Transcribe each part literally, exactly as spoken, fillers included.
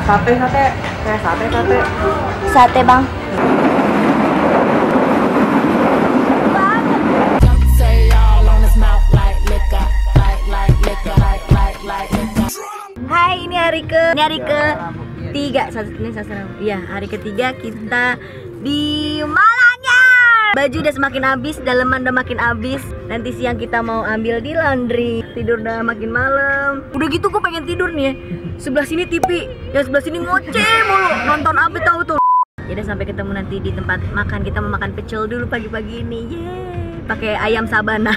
Sate, sate. Kayak sate, sate. Sate, Bang. Hai, ini hari ke ini hari ke tiga. Ini sasana. Iya, hari ketiga kita di Malangnya. Baju udah semakin habis, daleman udah makin habis. Nanti siang kita mau ambil di laundry. Tidur udah makin malam. Udah gitu gue pengen tidur nih ya. Sebelah sini T V, yang sebelah sini ngoceh mulu. Nonton apa tahu tuh. Ya udah, sampai ketemu nanti di tempat makan. Kita mau makan pecel dulu pagi-pagi ini. Yeay, pakai ayam sabana.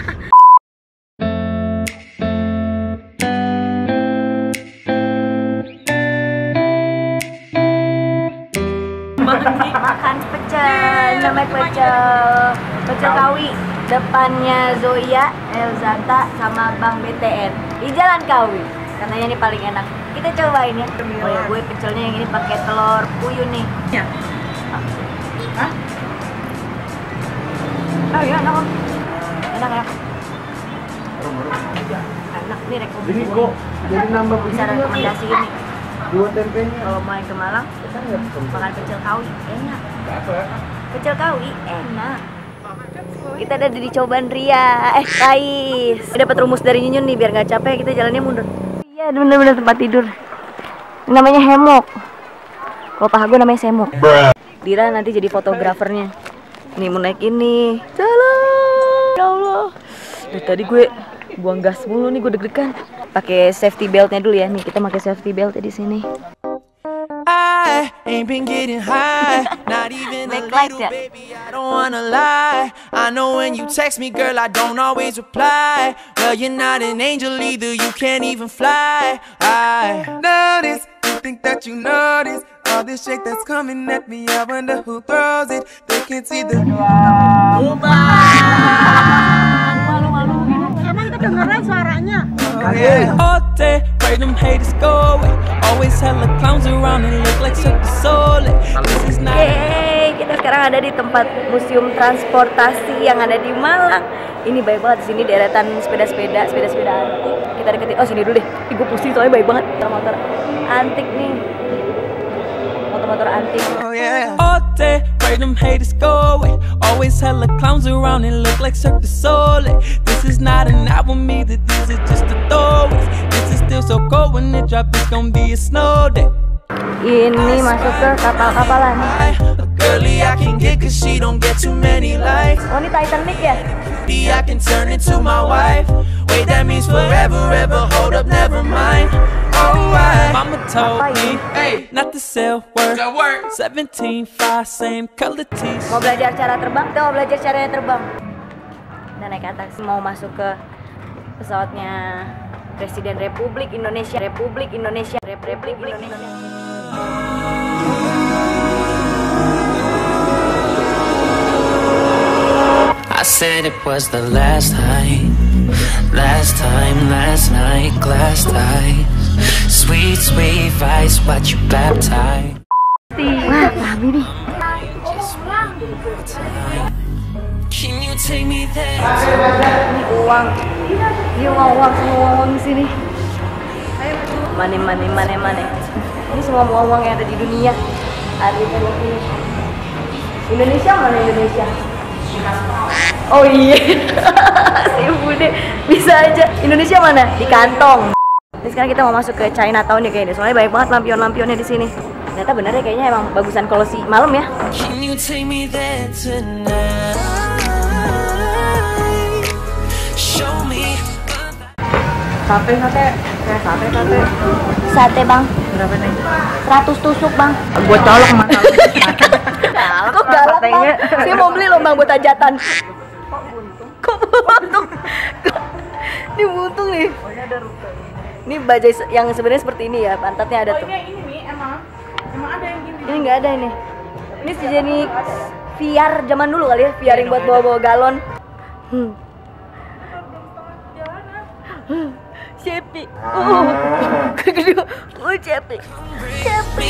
Makan pecel, namanya pecel pecel Kawi, depannya Zoya, Elzata, sama Bang B T N di Jalan Kawi. Katanya ini paling enak. Kita cobain ya. Oh ya, gue pecelnya yang ini pakai telur puyuh nih. Ya. Hah? Oh iya, enak. Enak ya. Enak nih, rekomendasi. Ini kok jadi nambah bisa rekomendasi ini. Dua tempenya. Kalau main ke Malang, makan pecel Kawi enak. Pecel Kawi enak. Kita ada di Coban Ria, eh Kais. Dapat rumus dari Nyunyun nih biar nggak capek, kita jalannya mundur. Iya, bener-bener tempat tidur. Namanya hemok. Kalau paha gue namanya semok. Dira nanti jadi fotografernya. Nih mau naik ini. Salam. Ya Allah. Dari tadi gue buang gas mulu nih, gue deg-degan. Pakai safety beltnya dulu ya. Nih kita pakai safety belt di sini. I ain't been getting high, not even a little, baby, I don't wanna lie. I know when you text me, girl, I don't always reply. Well, you're not an angel either, you can't even fly. I notice, you think that you notice all this shit that's coming at me. I wonder who throws it, they can't see the Emang kedengeran suaranya? Oh, yeah. All day, pray them haters go away. Always hella clowns around and look like Cirque du Soleil. This is not. Yeay, kita sekarang ada di tempat museum transportasi yang ada di Malang. Ini baik banget, di sini deretan sepeda-sepeda, sepeda-sepeda antik. Kita deketin. Oh, sini dulu deh. Ih, gue pusing soalnya baik banget. Motor-motor antik nih. Motor-motor antik. Oh yeah. All day, pray them haters go away. Always hella clowns around and look like Cirque du Soleil. This is not an album either, this is just a throwaway. This is still so cold when it drop, it's gonna be a snow day. Ini masuk ke kapal-kapalan. A girlie I can get cause she don't get too many likes. Oh, ini Titanic ya? I can turn into my wife. Wait, that means forever, ever. Hold up, never mind. Oh, why? Mama told me, hey, not to sell word. seventeen five, same color tees. Mau belajar cara terbang? Tuh, mau belajar caranya terbang. Nah, naik atas. Mau masuk ke pesawatnya Presiden Republik Indonesia. Republik Indonesia. Republik Indonesia. I said it was the last time, last time, last night, glass ties, sweet, sweet vice, what you baptized. Wah, Mami nih. Can you take me there? Ini uang. Ini uang-uang, semua uang-uang di sini. Money, money, money, money. Ini semua uang-uang yang ada di dunia. Ada di Indonesia. Indonesia mana Indonesia? Oh iya, si Bude bisa aja. Indonesia mana? Di kantong. Jadi sekarang kita mau masuk ke Chinatown ya kayaknya. Soalnya banyak banget lampion-lampionnya di sini. Ternyata bener ya, kayaknya emang bagusan kalau si malam ya. Can you take me there tonight? Show me. Sate, sate. Kayak sate, sate. Sate, Bang. Berapa nih? seratus tusuk, Bang. Gue colok mata. Kok galak, Bang? Saya mau beli loh, Bang, buat hajatan. Kok buntung? Kok buntung? Ini buntung nih. Oh, ini ada rute. Ini bajai yang sebenarnya seperti ini ya, pantatnya ada tuh. Oh, ini nih emang. Emang ada yang gini. Ini nggak ada ini. Ini sejenis V R zaman dulu kali ya, V R yang buat bawa-bawa galon. Hmm. Cepi. Oh. Kedua. Oh, cepi. Cepi.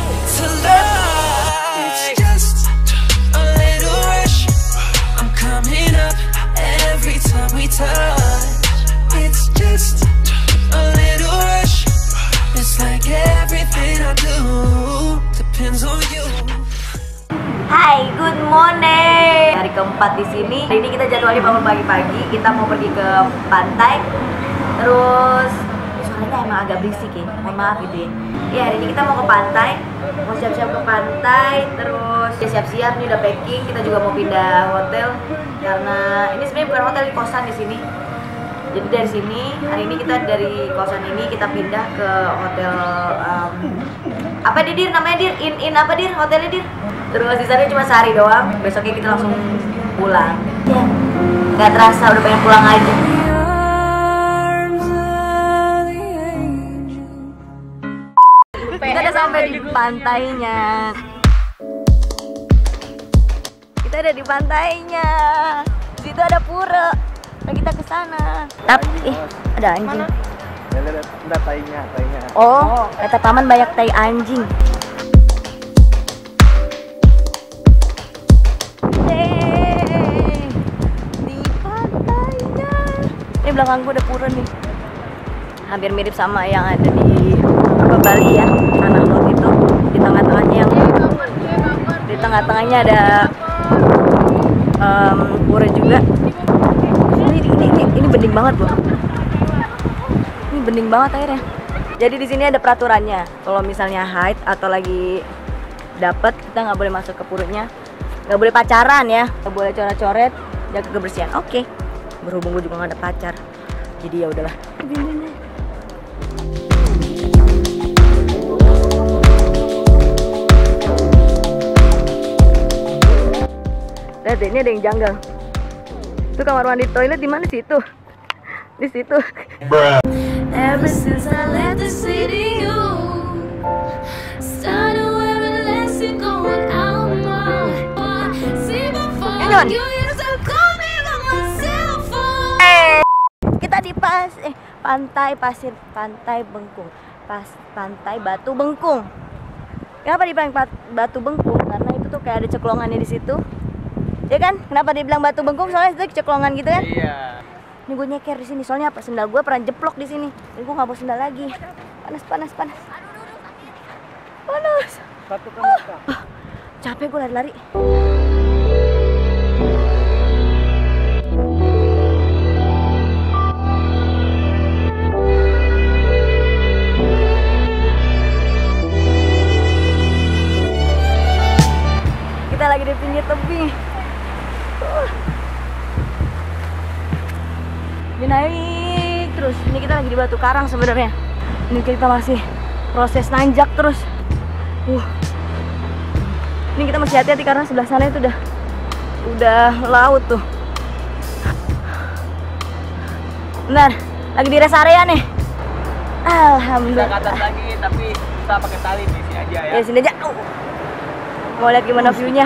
It's just a little rush. I'm coming up every time we touch. It's just a little rush. It's like everything I do depends on you. Hai, good morning. Hari keempat di sini. Hari ini kita jadwalnya bangun pagi-pagi. Kita mau pergi ke pantai. Terus suaranya emang agak berisik ya. Mohon maaf gitu ya. Ya, hari ini kita mau ke pantai. Mau siap-siap ke pantai. Terus ya siap-siap nih udah packing. Kita juga mau pindah hotel karena ini sebenarnya bukan hotel, di kosan di sini. Jadi dari sini hari ini kita dari kosan ini kita pindah ke hotel um, apa dia dir namanya dir in in apa dir hotelnya dir. Terus di sana cuma sehari doang, besoknya kita langsung pulang. Ya, nggak terasa udah pengen pulang aja. Kita udah sampai di pantainya. Kita udah di pantainya. Di situ ada pura. Nah, kita ke sana. Tapi, ih, ada anjing. Enggak, tainya, tainya. Oh, kata paman banyak tai anjing. Ini belakang gue ada pura nih. Hampir mirip sama yang ada di apa Bali ya, tanah lot itu. Di tengah-tengahnya yang di tengah-tengahnya ada um, pura juga. Ini ini ini, ini bening banget loh. Ini bening banget airnya. Jadi di sini ada peraturannya. Kalau misalnya haid atau lagi dapet, kita nggak boleh masuk ke puranya. Nggak boleh pacaran ya. Nggak boleh coret-coret. Jaga kebersihan. Oke. Okay. Berhubung gue juga gak ada pacar, jadi ya udahlah. Lihat ini ada yang janggal. Itu kamar mandi toilet di mana sih itu? Di situ. Ever since I left the city, you started wearing less and going out more. See before you used to call me on my cell phone. Kita di pas eh pantai pasir pantai Bengkung. Pas pantai Batu Bengkung. Kenapa dibilang Batu Bengkung? Karena itu tuh kayak ada ceklongannya di situ. Ya kan? Kenapa dia bilang Batu Bengkung? Soalnya itu ceklongan gitu kan? Iya. Ini gue nyeker di sini. Soalnya apa? Sendal gue pernah jeplok di sini. Jadi gue nggak bawa sendal lagi. Panas, panas, panas. Panas. Satu ke muka. Ah, capek gue lari-lari. Kita lagi di pinggir tebing. Uh. Ini naik terus. Ini kita lagi di Batu Karang sebenarnya. Ini kita masih proses nanjak terus. Uh. Ini kita masih hati-hati karena sebelah sana itu udah udah laut tuh. Benar, lagi di rest area nih. Alhamdulillah. Kita ke atas lagi tapi kita pakai tali di sini aja ya. Ya sini aja. Uh. Mau lihat gimana view-nya?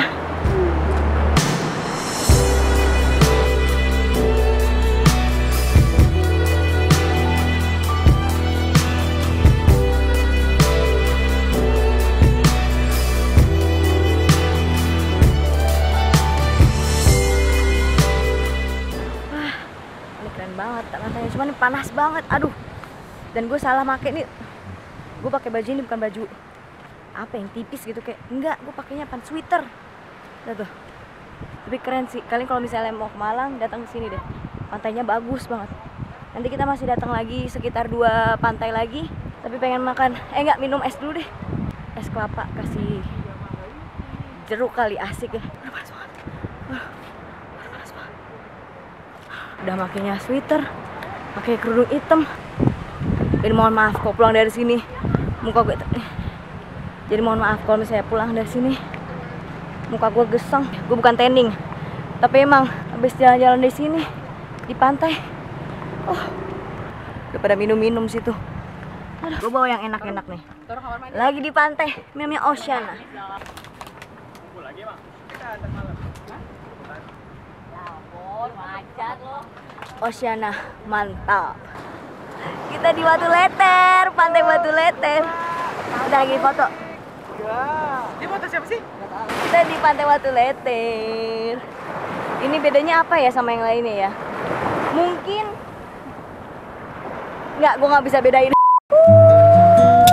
Banget katanya, cuman ini panas banget, aduh. Dan gue salah make nih, gue pakai baju ini bukan baju apa yang tipis gitu kayak, enggak, gue pakainya pants sweater. Lihat tuh, tapi keren sih. Kalian kalau misalnya mau ke Malang datang ke sini deh, pantainya bagus banget. Nanti kita masih datang lagi sekitar dua pantai lagi, tapi pengen makan, eh enggak, minum es dulu deh, es kelapa kasih jeruk kali, asik ya. Udah panas banget. Uh. Udah makainya sweater, pakai kerudung hitam. Jadi mohon maaf kalau pulang dari sini muka gue. Jadi mohon maaf kalau misalnya pulang dari sini muka gue gesang. Gue bukan tanning, tapi emang habis jalan-jalan di sini di pantai. Oh, udah pada minum-minum situ. Aduh, gue bawa yang enak-enak nih. Lagi di pantai, namanya Oceana. Oceana mantap. Kita di Batu Leter, pantai Batu Leter. Kita lagi foto. Ini foto siapa sih? Kita di pantai Batu Leter. Ini bedanya apa ya sama yang lainnya ya? Mungkin nggak, gue nggak bisa bedain.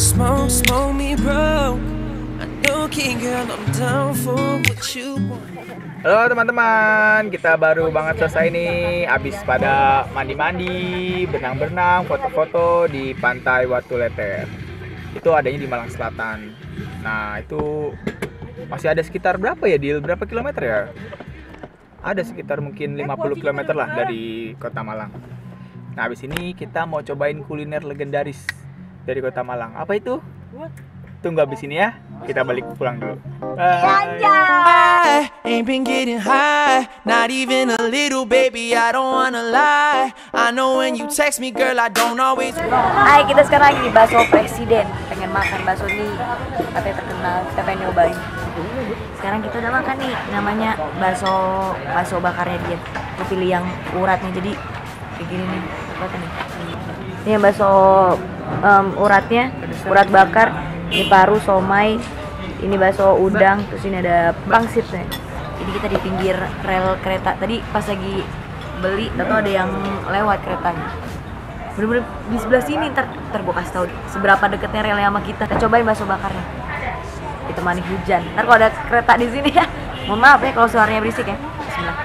Smoke, smoke me bro. I know king girl, I'm down for what you want. Halo teman-teman, kita baru banget selesai nih, abis pada mandi-mandi, berenang-berenang, foto-foto di pantai Watu Leter. Itu adanya di Malang Selatan. Nah itu masih ada sekitar berapa ya, Dil? Berapa kilometer ya? Ada sekitar mungkin lima puluh kilometer lah dari kota Malang. Nah abis ini kita mau cobain kuliner legendaris dari kota Malang. Apa itu? Tunggu abis ini ya, kita balik pulang dulu. Bye. I ain't been getting high, not even a little, baby, I don't wanna lie. I know when you text me, girl, I don't always. Hai, kita sekarang lagi di Bakso Presiden. Pengen makan bakso nih, katanya terkenal, kita pengen nyobain. Sekarang kita udah makan nih, namanya bakso bakso bakarnya dia. Gue pilih yang urat nih, jadi kayak gini nih, apa nih? Ini yang bakso um, uratnya, urat bakar. Ini paru, somai, ini bakso udang, terus ini ada pangsitnya. Jadi kita di pinggir rel kereta. Tadi pas lagi beli, atau ada yang lewat keretanya. Bener-bener di sebelah sini, ntar, ntar gue kasih tau seberapa deketnya rel sama kita. Kita cobain bakso bakarnya. Ditemani hujan. Ntar kalau ada kereta di sini ya, mohon maaf ya kalau suaranya berisik ya. Bismillah.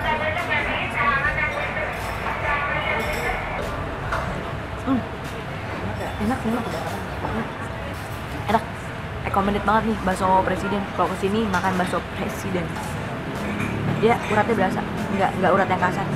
Hmm. Enak, enak. Enak. Recommended banget nih bakso presiden. Kalau kesini makan bakso presiden. Dia uratnya berasa, nggak nggak urat yang kasar.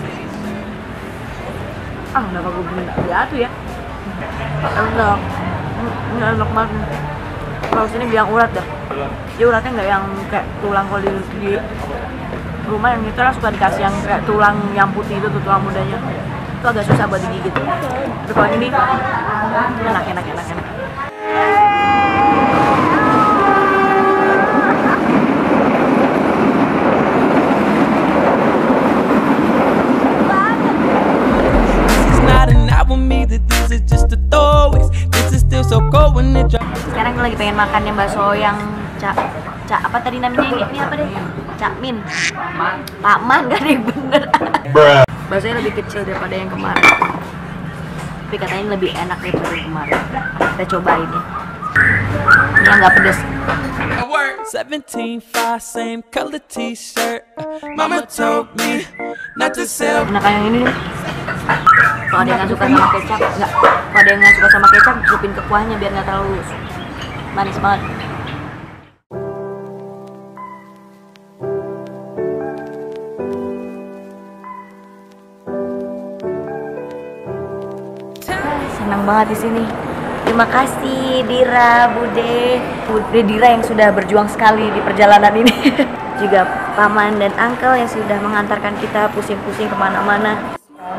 Ah, kenapa gue belum jatuh ya? Enak, ini enak banget. Kalau sini bilang urat dah. Dia uratnya nggak yang kayak tulang kalau di, di rumah yang itu lah suka dikasih yang kayak tulang yang putih itu tuh tulang mudanya. Itu agak susah buat digigit. Tapi kalau ini enak, enak, enak, enak. Sekarang gue lagi pengen makan yang bakso yang cak cak apa tadi namanya ini, ini apa deh? Cakmin. Pakman gak ada yang bener. Baksonya lebih kecil daripada yang kemarin. Tapi katanya lebih enak daripada yang kemarin. Kita cobain ya. Ini yang gak pedes. seventeen five same color t-shirt. Mama told me not to sell. Enak yang ini nih. Kalau ada yang nggak suka sama kecap, nggak. Kalau ada yang nggak suka sama kecap, celupin ke kuahnya biar nggak terlalu manis banget. Senang banget di sini. Terima kasih Dira, Bude, Bude Dira yang sudah berjuang sekali di perjalanan ini. Juga paman dan uncle yang sudah mengantarkan kita pusing-pusing kemana-mana.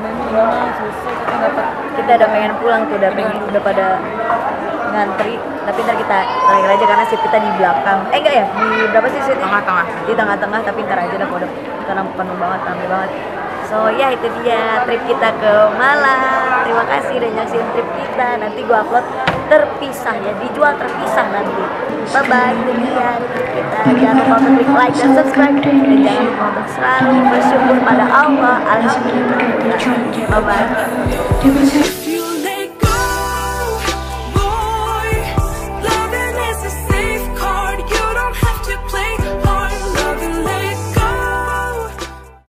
Kita udah pengen pulang tuh, udah pengen udah pada ngantri, tapi ntar kita terakhir aja karena seat kita di belakang. Eh enggak ya, di berapa sih seatnya? Tengah-tengah. Di tengah-tengah, tapi ntar aja dah kalau karena penuh banget, ramai banget. So ya itu dia trip kita ke Malang. Terima kasih udah nyaksin trip kita. Nanti gua upload terpisah ya, dijual terpisah nanti. Bye bye, itu dia trip kita. Jangan lupa untuk klik like dan subscribe, dan jangan lupa untuk selalu bersyukur pada Allah. Alhamdulillah. Bye bye.